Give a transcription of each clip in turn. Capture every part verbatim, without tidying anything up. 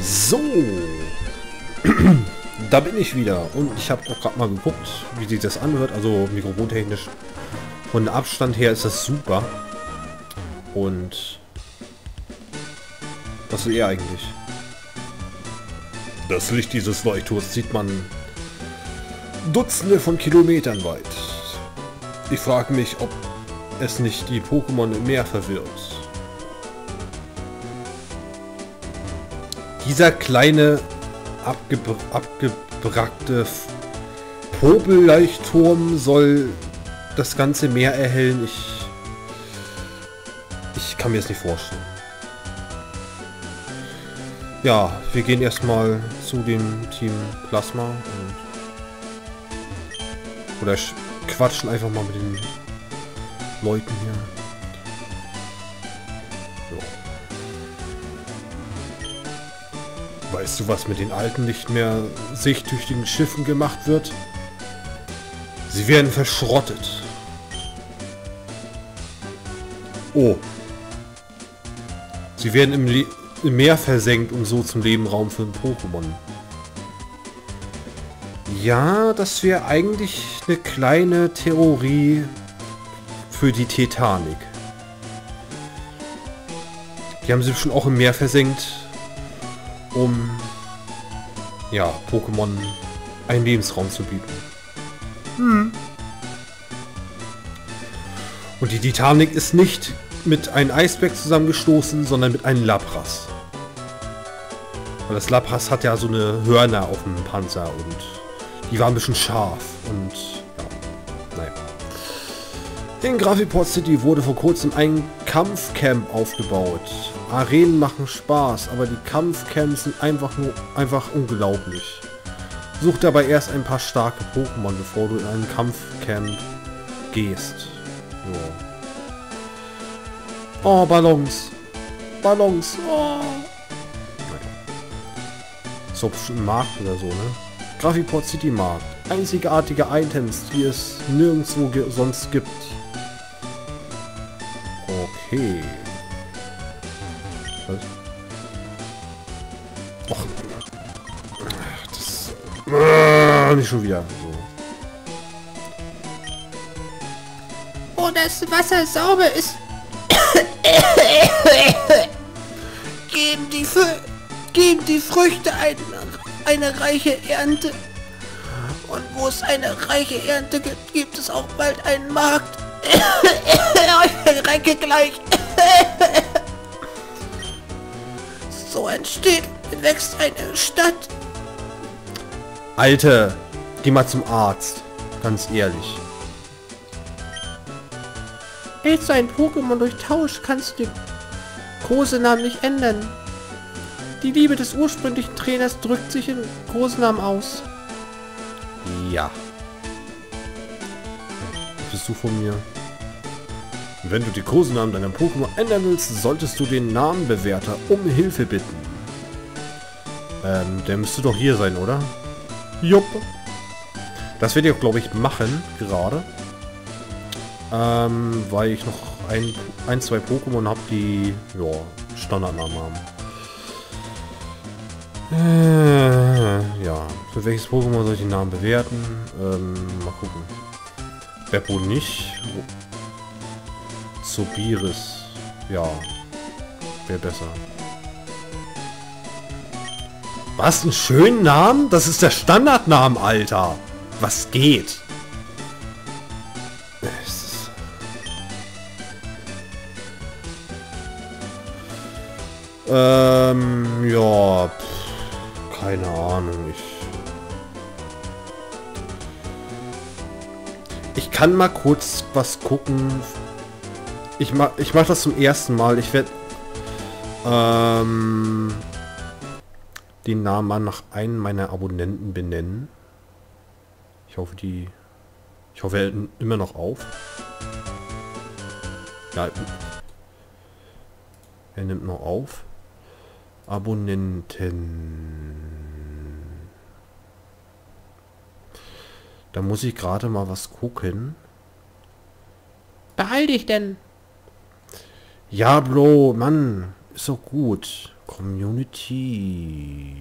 So, da bin ich wieder und ich habe auch gerade mal geguckt, wie sich das anhört. Also mikrofontechnisch von Abstand her ist das super. Und was will er eigentlich? Das Licht dieses Leuchtturms sieht man Dutzende von Kilometern weit. Ich frage mich, ob es nicht die Pokémon im Meer verwirrt. Dieser kleine abgebr abgebrackte Popelleuchtturm soll das ganze Meer erhellen. Ich, ich kann mir das nicht vorstellen. Ja, wir gehen erstmal zu dem Team Plasma und oder quatschen einfach mal mit den Leuten hier. So. Weißt du, was mit den alten, nicht mehr sichttüchtigen Schiffen gemacht wird? Sie werden verschrottet. Oh. Sie werden im, Le im Meer versenkt und so zum Lebenraum für ein Pokémon. Ja, das wäre eigentlich eine kleine Theorie für die Titanic. Die haben sie schon auch im Meer versenkt, um ja, Pokémon einen Lebensraum zu bieten. Hm. Und die Titanic ist nicht mit einem Eisberg zusammengestoßen, sondern mit einem Lapras. Weil das Lapras hat ja so eine Hörner auf dem Panzer und die waren ein bisschen scharf und ja, naja. In Graphiport City wurde vor kurzem ein Kampfcamp aufgebaut. Arenen machen Spaß, aber die Kampfcamps sind einfach nur einfach unglaublich. Such dabei erst ein paar starke Pokémon, bevor du in ein Kampfcamp gehst. Jo. Oh, Ballons. Ballons. Oh. So ein Markt oder so, ne? Graphiport City Markt. Einzigartige Items, die es nirgendwo ge sonst gibt. Okay. Was? Och. Das... Äh, nicht schon wieder. So. Oh, das Wasser sauber ist. Geben die, Fü geben die Früchte ein, eine reiche Ernte. Und wo es eine reiche Ernte gibt, gibt es auch bald einen Markt. Ich recke gleich. So entsteht, wächst eine Stadt. Alter, geh mal zum Arzt. Ganz ehrlich. Hältst du ein Pokémon durch Tausch, kannst du den Kosenamen nicht ändern. Die Liebe des ursprünglichen Trainers drückt sich in Kosenamen aus. Ja. Was bist du von mir? Wenn du die Kosenamen deiner Pokémon ändern willst, solltest du den Namenbewerter um Hilfe bitten. Ähm, der müsste doch hier sein, oder? Jupp. Das werde ich auch, glaube ich, machen, gerade. Ähm, weil ich noch ein, ein zwei Pokémon habe, die, ja, Standardnamen haben. Äh, ja, für welches Pokémon soll ich den Namen bewerten? Ähm, mal gucken. Beppo nicht. Sobiris. Ja, wäre besser. Was, einen schönen Namen? Das ist der Standardname, Alter. Was geht? Ähm, ja, pff, keine Ahnung. Ich, ich kann mal kurz was gucken. Ich mach, ich mach das zum ersten Mal. Ich werde ähm, den Namen mal nach einem meiner Abonnenten benennen. Ich hoffe, die, ich hoffe, er hält immer noch auf. Ja, er nimmt noch auf. Abonnenten. Da muss ich gerade mal was gucken. Beeil dich denn. Ja, Bro, Mann, ist doch gut. Community.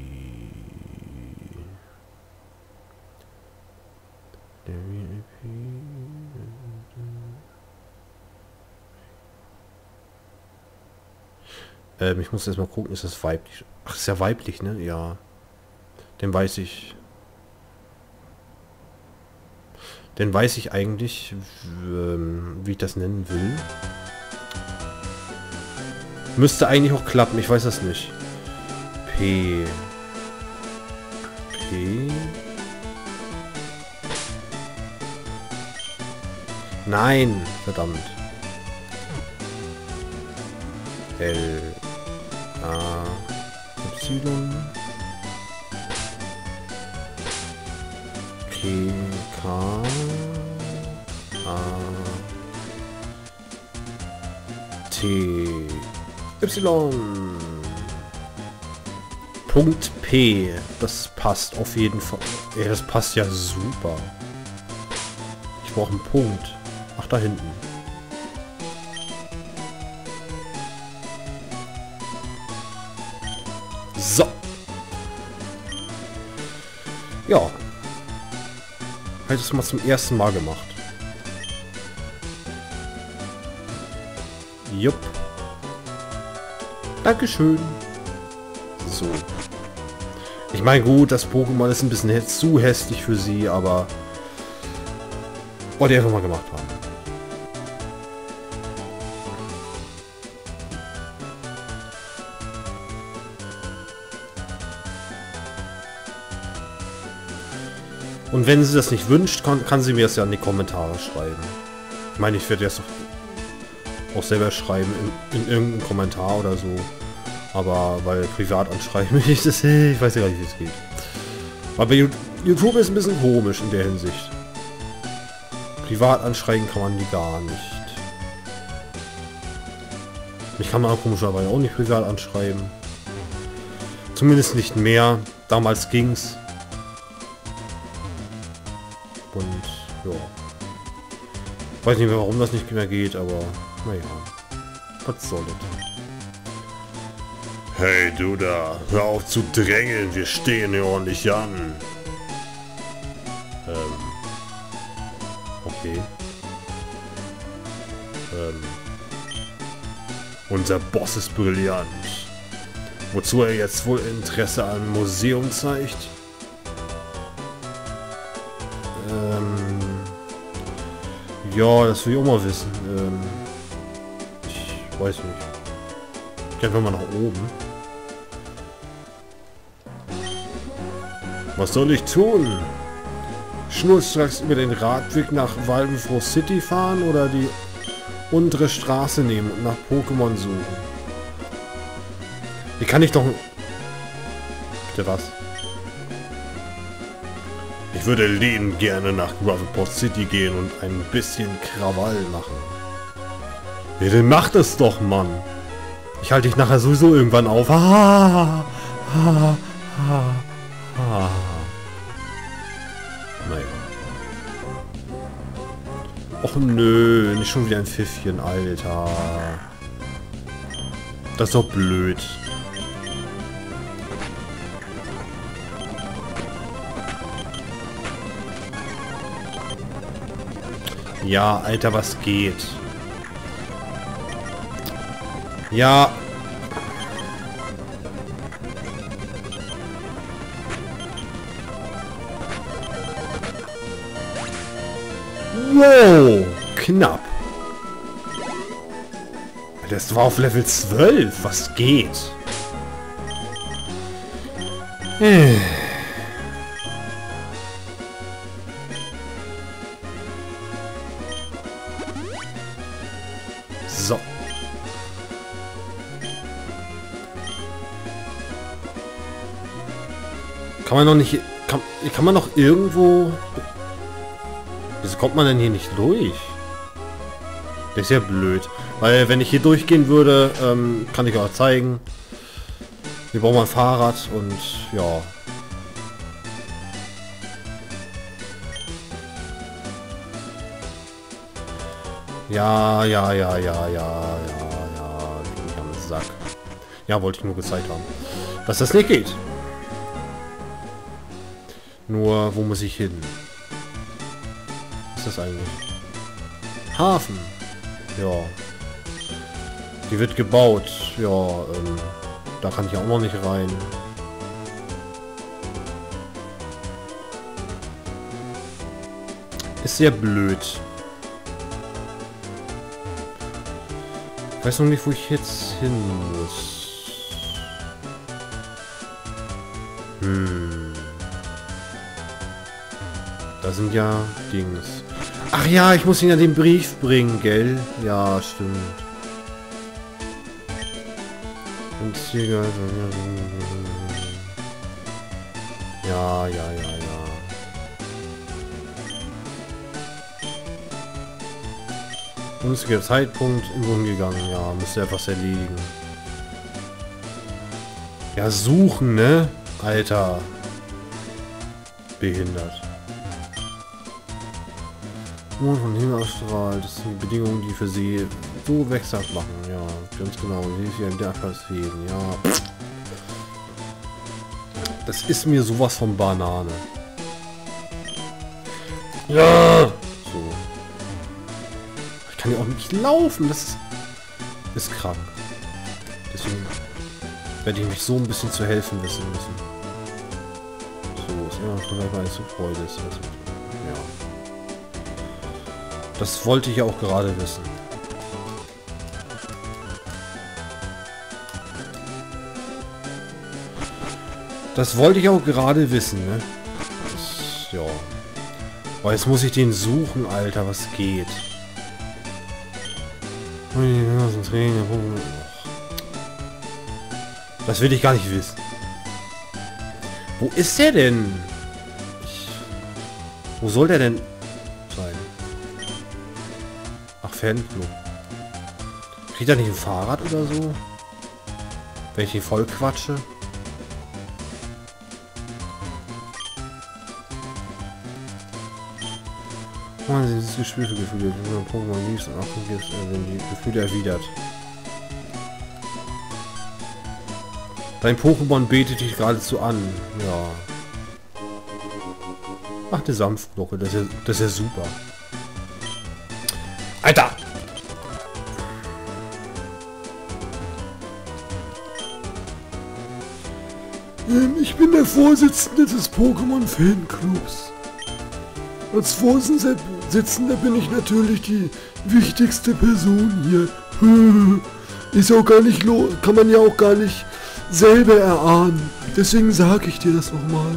Ähm, ich muss erst mal gucken, ist das weiblich? Ach, ist ja weiblich, ne? Ja. Den weiß ich. Den weiß ich eigentlich, ähm, wie ich das nennen will. Müsste eigentlich auch klappen, ich weiß das nicht. P. P. Nein, verdammt. L. A. Y. P. K. A. T. Y. Punkt P. Das passt auf jeden Fall. Ja, das passt ja super. Ich brauche einen Punkt. Ach, da hinten. So. Ja. Habe ich das mal zum ersten Mal gemacht. Jupp. Dankeschön. So. Ich meine, gut, das Pokémon ist ein bisschen zu hässlich für sie, aber wollte ich einfach mal gemacht haben. Und wenn sie das nicht wünscht, kann, kann sie mir das ja in die Kommentare schreiben. Ich meine, ich werde das auch selber schreiben in, in irgendeinem Kommentar oder so. Aber weil privat anschreiben, ich, das, ich weiß ja gar nicht, wie es geht. Aber YouTube ist ein bisschen komisch in der Hinsicht. Privat anschreiben kann man die gar nicht. Mich kann man komischerweise auch nicht privat anschreiben. Zumindest nicht mehr. Damals ging's. Und ja. Weiß nicht mehr, warum das nicht mehr geht, aber naja. Was soll das? Hey du da, hör auf zu drängeln, wir stehen hier ordentlich an. Ähm. Okay. Ähm. Unser Boss ist brillant. Wozu er jetzt wohl Interesse an einem Museum zeigt? Ähm. Ja, das will ich auch mal wissen. Ähm. Ich weiß nicht. Gehen wir mal nach oben. Was soll ich tun? Schnurstracks über den Radweg nach Waldenfroh City fahren oder die untere Straße nehmen und nach Pokémon suchen? Wie kann ich doch... Bitte was? Ich würde liebend gerne nach Gravelport City gehen und ein bisschen Krawall machen. Ja, dann mach das doch, Mann. Ich halte dich nachher sowieso irgendwann auf. Ah, ah, ah, ah. Naja. Och nö, nicht schon wieder ein Pfiffchen, Alter. Das ist doch blöd. Ja, Alter, was geht? Ja. Wow, knapp. Das war auf Level zwölf. Was geht? Hm. So. Kann man noch nicht... Kann, kann man noch irgendwo... Wieso kommt man denn hier nicht durch? Das ist ja blöd. Weil wenn ich hier durchgehen würde, ähm, kann ich auch zeigen. Wir brauchen mal ein Fahrrad und ja. Ja, ja, ja, ja, ja, ja, ja. Leg mich am Sack. Ja, wollte ich nur gezeigt haben. Dass das nicht geht. Nur, wo muss ich hin? Was ist das eigentlich? Hafen. Ja. Die wird gebaut. Ja, ähm, da kann ich auch noch nicht rein. Ist sehr blöd. Ich weiß noch nicht, wo ich jetzt hin muss. Hm. Da sind ja Dings. Ach ja, ich muss ihn ja den Brief bringen, gell? Ja, stimmt. Und hier... Ja, ja, ja, ja. Günstiger Zeitpunkt im umgegangen, ja, müsste etwas erledigen. Ja, suchen, ne? Alter. Behindert. Mond von Himmel ausstrahlt, das sind die Bedingungen, die für sie so wechselhaft machen, ja, ganz genau. Hier ist ein Derfallswesen, ja. Das ist mir sowas von Banane. Ja! So. Kann ja auch nicht laufen, das ist, ist krank. Deswegen werde ich mich so ein bisschen zu helfen wissen müssen. So, ist immer vielleicht mal zu Freude ist. Also, ja. Das wollte ich auch gerade wissen. Das wollte ich auch gerade wissen, ne? Das, ja. Aber jetzt muss ich den suchen, Alter, was geht. Das will ich gar nicht wissen. Wo ist der denn? Ich, wo soll der denn sein? Ach, Fanclub. Kriegt er nicht ein Fahrrad oder so? Wenn ich ihn voll quatsche? Man sieht das Gefühl für Gefühle, wenn man Pokémon liest und Achtung gibt, wenn die Gefühle erwidert. Dein Pokémon betet dich geradezu an. Ja. Ach, der Sanftglocke, das ist ja, das ist ja super. Alter! Ähm, ich bin der Vorsitzende des Pokémon-Fanclubs. Als Vorsitzender bin ich natürlich die wichtigste Person hier. Ist auch gar nicht lo kann man ja auch gar nicht selber erahnen. Deswegen sage ich dir das nochmal.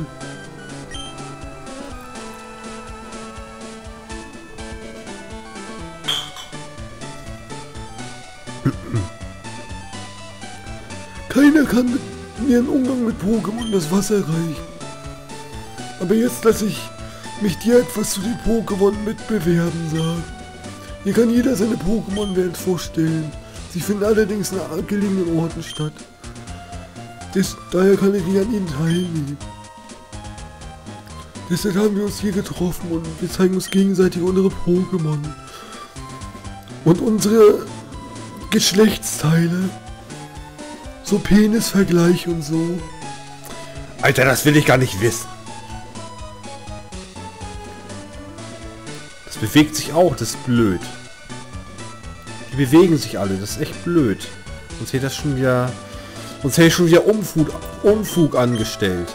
Keiner kann mit mir einen Umgang mit Pokémon das Wasser reichen. Aber jetzt lasse ich mich dir etwas zu den Pokémon mitbewerben sagen. Hier kann jeder seine Pokémon-Welt vorstellen. Sie finden allerdings in abgelegenen Orten statt. Des, daher kann ich nicht an ihnen teilnehmen. Deshalb haben wir uns hier getroffen und wir zeigen uns gegenseitig unsere Pokémon. Und unsere Geschlechtsteile. So Penisvergleich und so. Alter, das will ich gar nicht wissen. Das bewegt sich auch, das ist blöd. Die bewegen sich alle, das ist echt blöd. Sonst hätte das schon wieder... Sonst hätte ich schon wieder Unfug, Unfug angestellt.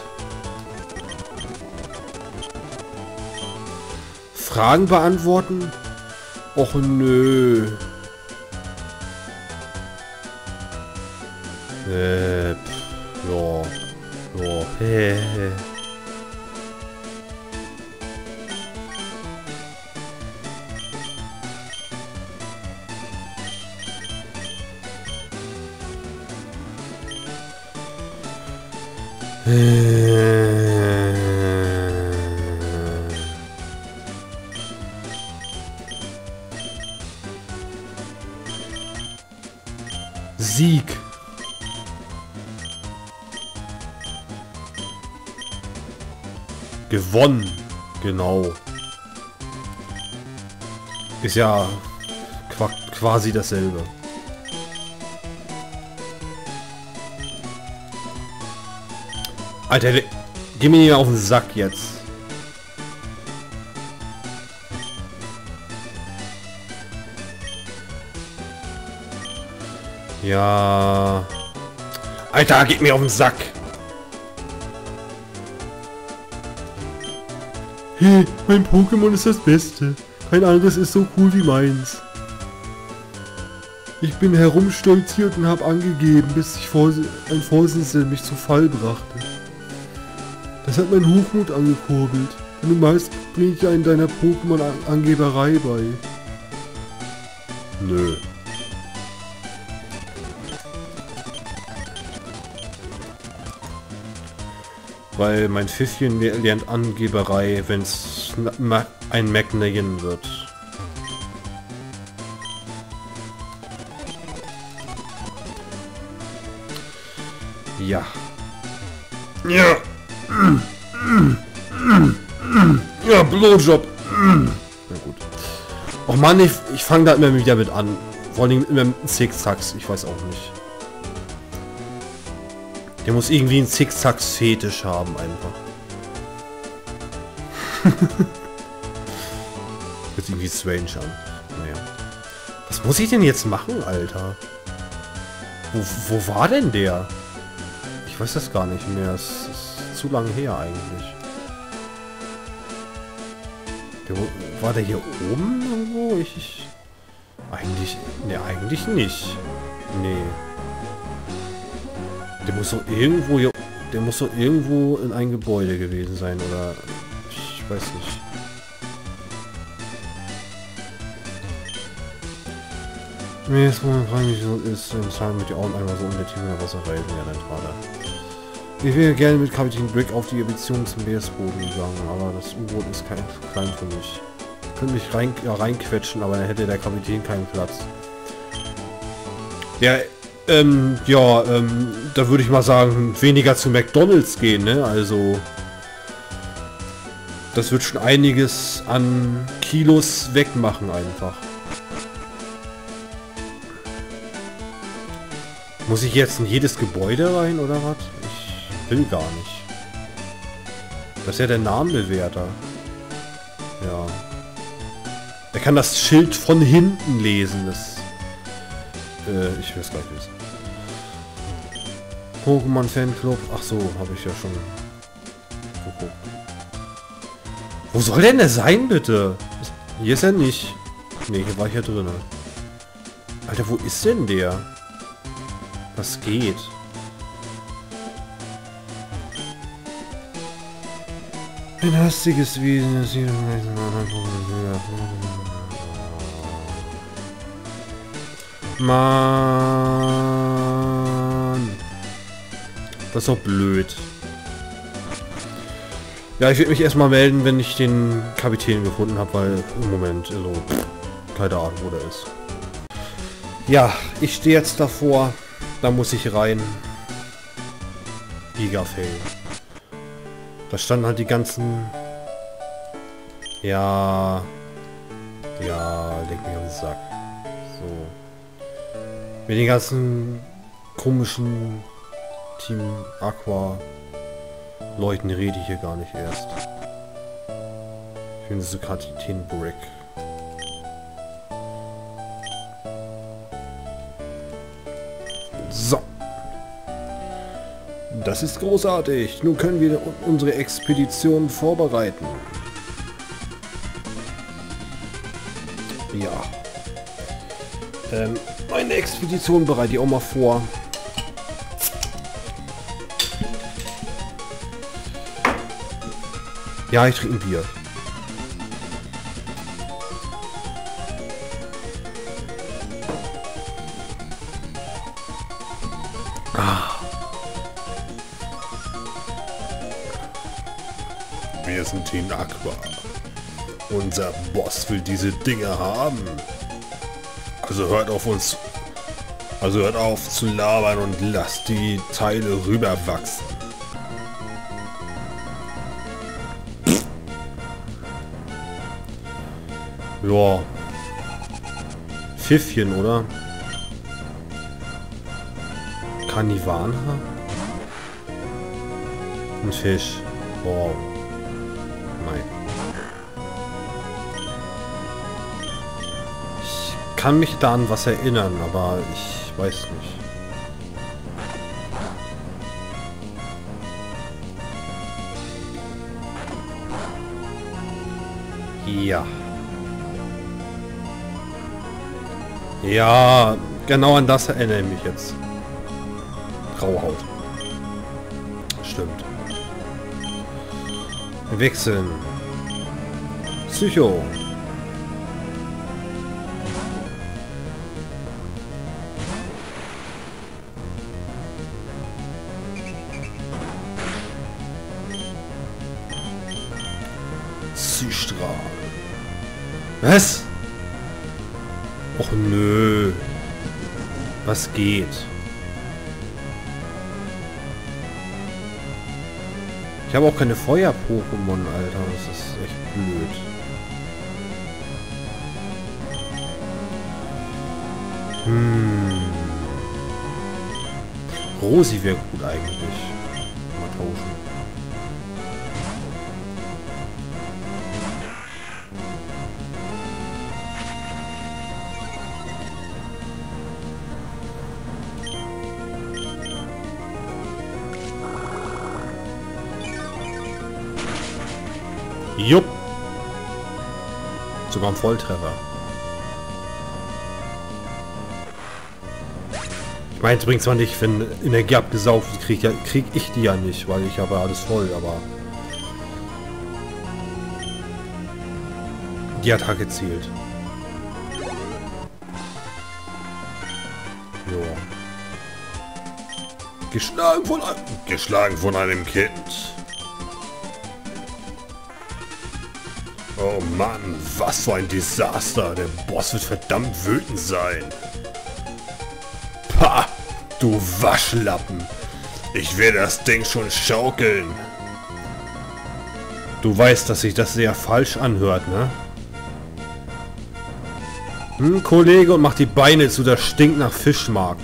Fragen beantworten? Och nö. Äh, pff, ja. Ja. Hä, hä. Sieg. Gewonnen. Genau. Ist ja quasi dasselbe. Alter, geh mir nicht auf den Sack jetzt. Ja. Alter, geht mir auf den Sack. Hey, mein Pokémon ist das Beste. Kein anderes ist so cool wie meins. Ich bin herumstolziert und habe angegeben, bis ich vor, ein Vorsitzender mich zu Fall brachte. Das hat mein Hochmut angekurbelt. Wenn du meinst, bring ich dir in deiner Pokémon-Angeberei bei. Nö. Weil mein Pfiffchen lernt Angeberei, wenn es ein Magnaien wird. Ja. Ja. Ja, Blowjob. Na gut. Och Mann, ich, ich fange da immer wieder mit an. Vor allem immer mit Zickzacks. Ich weiß auch nicht. Der muss irgendwie einen Zickzacks-Fetisch haben einfach. Hört irgendwie strange an. Naja. Was muss ich denn jetzt machen, Alter? Wo, wo war denn der? Ich weiß das gar nicht mehr. Es ist zu lange her eigentlich. Der, war der hier oben irgendwo? Ich, ich eigentlich... Ne, eigentlich nicht. Nee. Der muss doch irgendwo hier... Der muss doch irgendwo in ein Gebäude gewesen sein, oder... Ich weiß nicht. Mir ist mal fragen, wie so ist, im Zahlen mit die Augen einmal so unter Tiefen der Wasserreifen, ja, dein Vater. Ich wäre gerne mit Kapitän Brick auf die Beziehung zum Meeresboden gegangen, aber das U-Boot ist kein, klein für mich. Ich könnte mich rein, ja, reinquetschen, aber dann hätte der Kapitän keinen Platz. Ja, ähm, ja, ähm, da würde ich mal sagen, weniger zu McDonald's gehen, ne? Also, das wird schon einiges an Kilos wegmachen einfach. Muss ich jetzt in jedes Gebäude rein, oder was? Ich will gar nicht. Das ist ja der Namenbewerter. Ja. Er kann das Schild von hinten lesen. Das, äh, ich will es gleich lesen. Pokémon Fanclub. Ach so, habe ich ja schon geguckt. Wo soll denn der sein, bitte? Hier ist er nicht. Ne, hier war ich ja drin. Alter, wo ist denn der? Was geht? Ein hastiges Wesen, das hier Mann. Das ist doch blöd. Ja, ich werde mich erstmal melden, wenn ich den Kapitän gefunden habe, weil im Moment, also, keine Ahnung, wo der ist. Ja, ich stehe jetzt davor. Da muss ich rein. Giga-Fail. Da standen halt die ganzen... Ja... Ja, leg mich auf den Sack. So. Mit den ganzen komischen Team Aqua Leuten rede ich hier gar nicht erst. Ich finde so Kapitän Brick. So. Das ist großartig. Nun können wir unsere Expedition vorbereiten. Ja. Ähm, meine Expedition bereite ich auch mal vor. Ja, ich trinke ein Bier. Wir sind Team Aqua. Unser Boss will diese Dinge haben. Also hört auf uns. Also hört auf zu labern und lasst die Teile rüberwachsen. Ja. Pfiffchen, oder? Kanivanha? Ein Fisch. Wow. Nein. Ich kann mich da an was erinnern, aber ich weiß nicht. Ja. Ja, genau an das erinnere ich mich jetzt. Grauhaut. Stimmt. Wechseln. Psycho. Psystrahl. Was? Och nö. Was geht? Ich habe auch keine Feuer-Pokémon, Alter. Das ist echt blöd. Hm. Rosi wäre gut eigentlich. Mal tauschen. Jupp. Sogar ein Volltreffer. Ich meine, es bringt zwar nicht, wenn Energie abgesaugt wird, krieg, ja, krieg ich die ja nicht, weil ich habe alles voll, aber die Attacke zählt. Joa. Geschlagen von einem, geschlagen von einem Kind. Oh Mann, was für ein Desaster. Der Boss wird verdammt wütend sein. Pah, du Waschlappen. Ich werde das Ding schon schaukeln. Du weißt, dass sich das sehr falsch anhört, ne? Hm, Kollege, und mach die Beine zu, das stinkt nach Fischmarkt.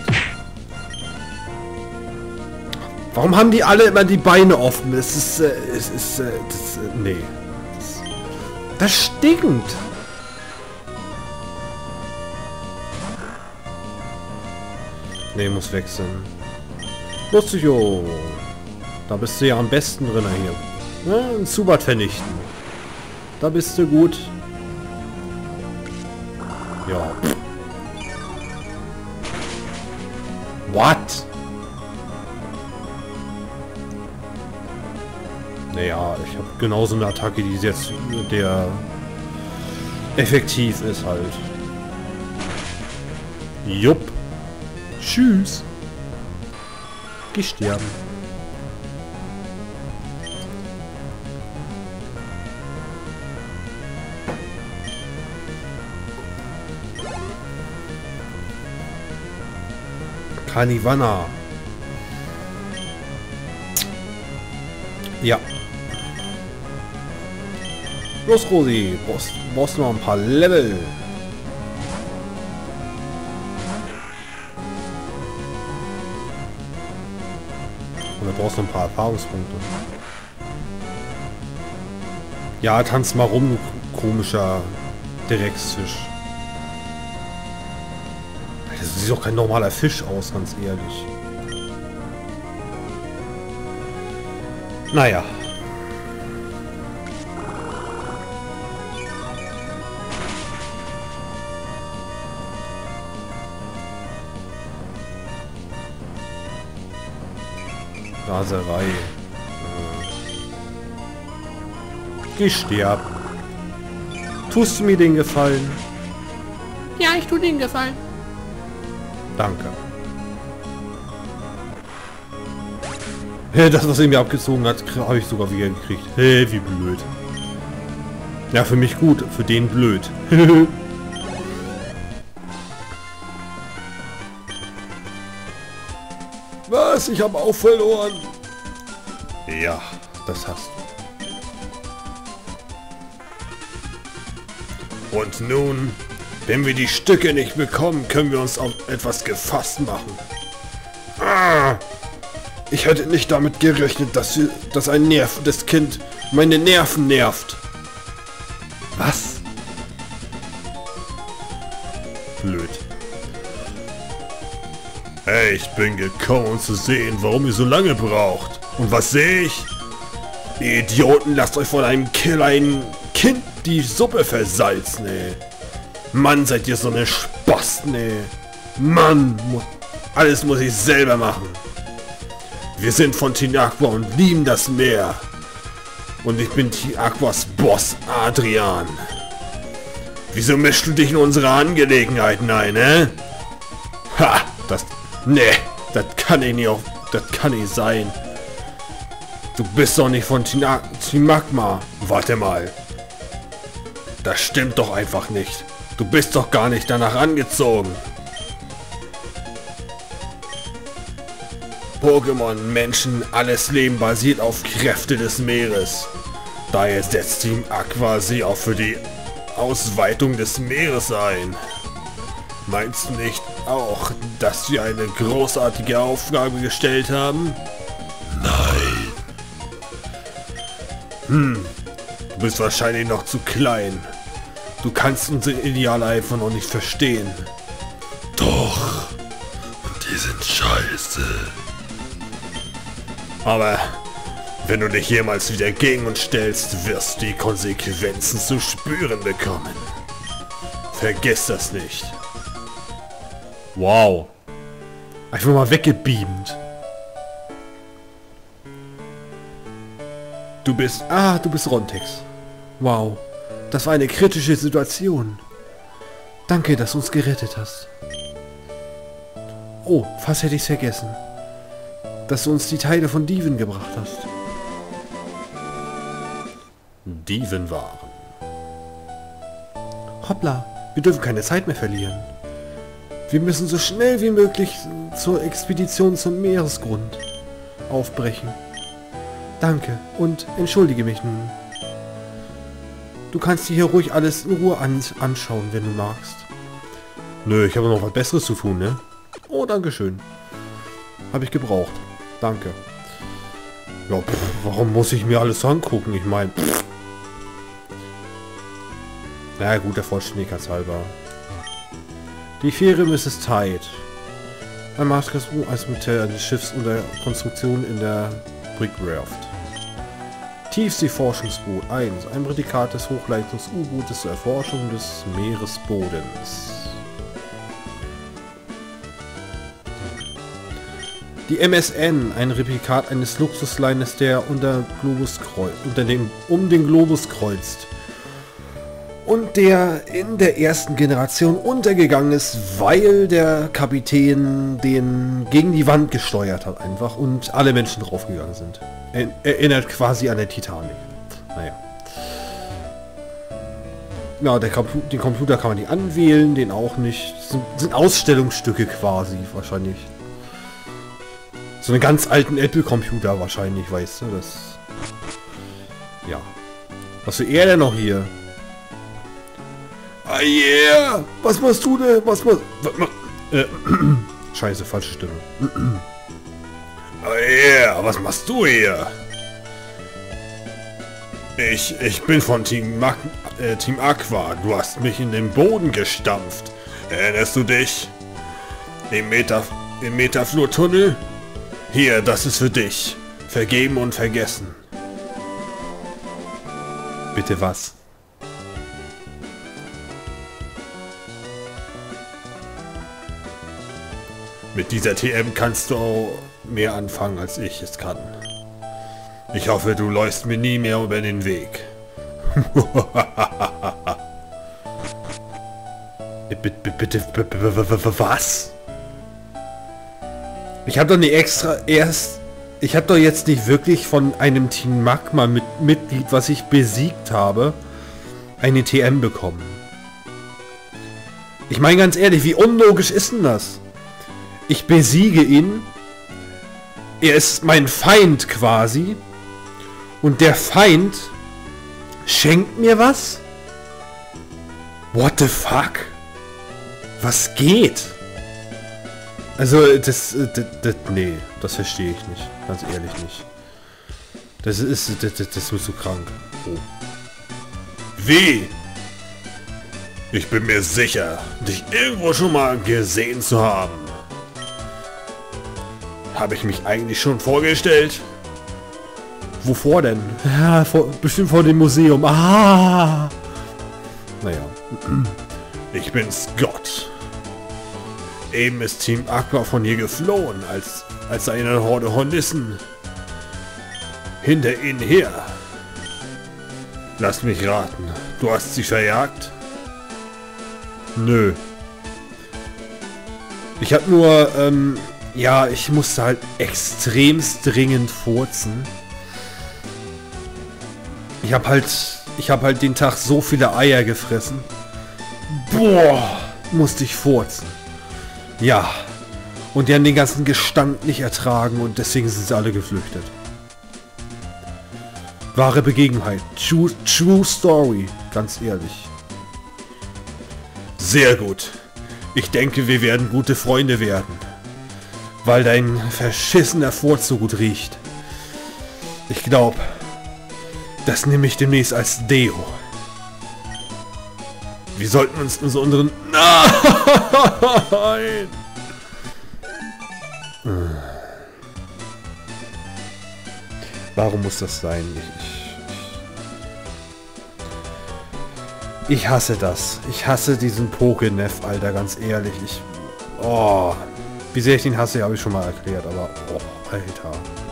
Warum haben die alle immer die Beine offen? Es ist, äh, es ist, äh, das, äh, nee. Das stinkt. Nee, muss wechseln. Psycho. Da bist du ja am besten drin hier. Ja, ein Zubat vernichten. Da bist du gut. Ja. What? Naja, ich habe genauso eine Attacke, die jetzt der effektiv ist halt. Jupp. Tschüss. Geh sterben. Kaniwana. Ja. Los, Rosi. Brauchst, brauchst noch ein paar Level. Oder brauchst du ein paar Erfahrungspunkte? Ja, tanz mal rum, du komischer Drecksfisch. Das sieht doch kein normaler Fisch aus, ganz ehrlich. Naja. Raserei. Geh sterben. Tust du mir den Gefallen? Ja, ich tue den Gefallen. Danke. Hey, das, was er mir abgezogen hat, habe ich sogar wieder gekriegt. Hey, wie blöd. Ja, für mich gut, für den blöd. Was? Ich habe auch verloren. Ja, das hast du. Und nun, wenn wir die Stücke nicht bekommen, können wir uns auf etwas gefasst machen. Ah, Ich hätte nicht damit gerechnet, dass, sie, dass ein nervendes Kind meine Nerven nervt. Was? Blöd. Hey, ich bin gekommen, um zu sehen, warum ihr so lange braucht. Und was sehe ich? Ihr Idioten, lasst euch von einem kleinen Kind die Suppe versalzen, ey. Mann, seid ihr so eine Spasten, ey. Mann, mu alles muss ich selber machen. Wir sind von Team Aqua und lieben das Meer. Und ich bin Team Aquas Boss, Adrian. Wieso mischst du dich in unsere Angelegenheiten ein, ne? Ha, das... Ne, das kann ich nicht auf... Das kann nicht sein. Du bist doch nicht von Team, Team Magma. Warte mal. Das stimmt doch einfach nicht. Du bist doch gar nicht danach angezogen. Pokémon, Menschen, alles Leben basiert auf Kräfte des Meeres. Daher setzt Team Aqua sie auch für die Ausweitung des Meeres ein. Meinst du nicht auch, dass wir eine großartige Aufgabe gestellt haben? Nein. Hm, du bist wahrscheinlich noch zu klein. Du kannst unsere Ideale einfach noch nicht verstehen. Doch. Und die sind scheiße. Aber wenn du dich jemals wieder gegen uns stellst, wirst du die Konsequenzen zu spüren bekommen. Vergiss das nicht. Wow. Einfach mal weggebeamt. Du bist... Ah, du bist Rontex. Wow. Das war eine kritische Situation. Danke, dass du uns gerettet hast. Oh, fast hätte ich es vergessen. Dass du uns die Teile von Dieven gebracht hast. Dieven waren. Hoppla, wir dürfen keine Zeit mehr verlieren. Wir müssen so schnell wie möglich zur Expedition zum Meeresgrund aufbrechen. Danke und entschuldige mich nun. Du kannst dir hier ruhig alles in Ruhe an anschauen, wenn du magst. Nö, ich habe noch was Besseres zu tun, ne? Oh, dankeschön. Habe ich gebraucht. Danke. Ja, pff, warum muss ich mir alles angucken? Ich meine... Na ja, gut, der Vollständigkeit halber. Die Fähre Misses Tide. Ein Maßgas als Metall eines Schiffs unter Konstruktion in der Brickwerft. Tiefseeforschungsboot eins. Ein Prädikat des Hochleistungs-U-Bootes zur Erforschung des Meeresbodens. Die M S N, ein Replikat eines Luxusliners, der unter Globus kreuz, unter dem, um den Globus kreuzt. Und der in der ersten Generation untergegangen ist, weil der Kapitän den gegen die Wand gesteuert hat einfach und alle Menschen draufgegangen sind. Er, erinnert quasi an der Titanic. Naja. Ja, der Compu den Computer kann man nicht anwählen, den auch nicht. Sind, sind Ausstellungsstücke quasi wahrscheinlich. So einen ganz alten Apple-Computer wahrscheinlich, weißt du, das... Ja. Was will er denn noch hier? Ah yeah! Was machst du denn? Was machst... Äh, Scheiße, falsche Stimme. Ah yeah! Was machst du hier? Ich... Ich bin von Team, Mag äh, Team Aqua. Du hast mich in den Boden gestampft. Erinnerst du dich? Im Meta... Im Metaflurtunnel? Hier, das ist für dich. Vergeben und vergessen. Bitte was? Mit dieser T M kannst du mehr anfangen, als ich es kann. Ich hoffe, du läufst mir nie mehr über den Weg. Bitte, bitte, was? Ich habe doch nicht extra erst... Ich habe doch jetzt nicht wirklich von einem Team Magma mit Mitglied, was ich besiegt habe, eine T M bekommen. Ich meine ganz ehrlich, wie unlogisch ist denn das? Ich besiege ihn. Er ist mein Feind quasi. Und der Feind schenkt mir was? What the fuck? Was geht? Also, das, das, das, nee, das verstehe ich nicht. Ganz ehrlich nicht. Das ist, das, das, das ist mir zu krank. Oh. Wie? Ich bin mir sicher, dich irgendwo schon mal gesehen zu haben. Habe ich mich eigentlich schon vorgestellt? Wovor denn? Ja, vor, bestimmt vor dem Museum. Ah! Naja. Ich bin Scott. Eben ist Team Aqua von hier geflohen, als, als eine Horde Hornissen hinter ihnen her. Lass mich raten. Du hast sie verjagt? Nö. Ich hab nur, ähm, ja, ich musste halt extremst dringend furzen. Ich hab halt, ich hab halt den Tag so viele Eier gefressen. Boah, musste ich furzen. Ja. Und die haben den ganzen Gestank nicht ertragen und deswegen sind sie alle geflüchtet. Wahre Begebenheit. True, true Story. Ganz ehrlich. Sehr gut. Ich denke, wir werden gute Freunde werden. Weil dein verschissener Furz so gut riecht. Ich glaube, das nehme ich demnächst als Deo. Wir sollten uns in so unseren... Nein! Warum muss das sein? Ich, ich, ich hasse das. Ich hasse diesen Pokéneff, Alter, ganz ehrlich. Ich... Oh... Wie sehr ich den hasse, habe ich schon mal erklärt, aber... Oh, Alter.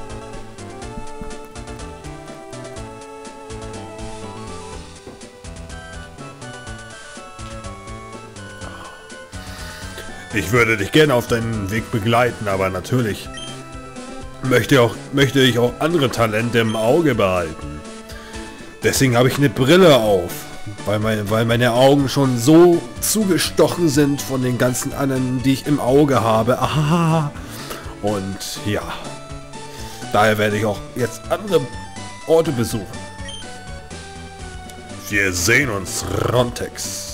Ich würde dich gerne auf deinen Weg begleiten, aber natürlich möchte, auch, möchte ich auch andere Talente im Auge behalten. Deswegen habe ich eine Brille auf, weil meine, weil meine Augen schon so zugestochen sind von den ganzen anderen, die ich im Auge habe. Aha. Und ja, daher werde ich auch jetzt andere Orte besuchen. Wir sehen uns, Rontex.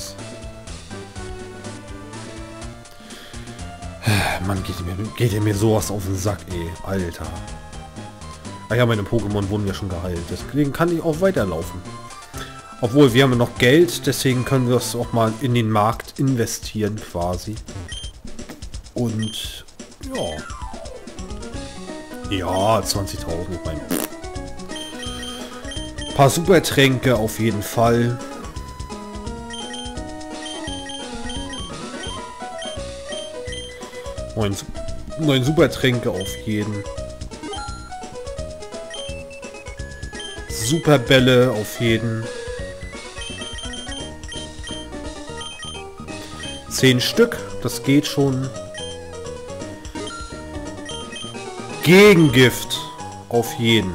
Mann, geht mir, geht mir sowas auf den Sack, ey. Alter. Ah ja, meine Pokémon wurden ja schon geheilt. Deswegen kann ich auch weiterlaufen. Obwohl, wir haben noch Geld. Deswegen können wir es auch mal in den Markt investieren, quasi. Und, ja. Ja, zwanzigtausend. Ich meine. Ein paar Supertränke auf jeden Fall. Neun, neun Supertränke auf jeden. Superbälle auf jeden. Zehn Stück, das geht schon. Gegengift auf jeden.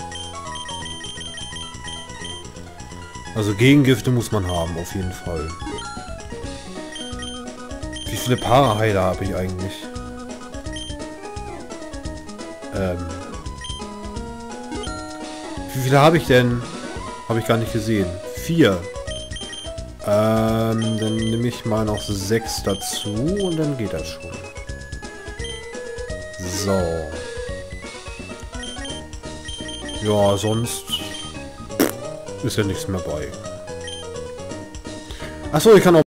Also Gegengifte muss man haben, auf jeden Fall. Wie viele Paraheiler habe ich eigentlich? Ähm. Wie viele habe ich denn? Habe ich gar nicht gesehen. Vier. Ähm, dann nehme ich mal noch sechs dazu und dann geht das schon. So. Ja, sonst ist ja nichts mehr bei. Achso, ich kann auch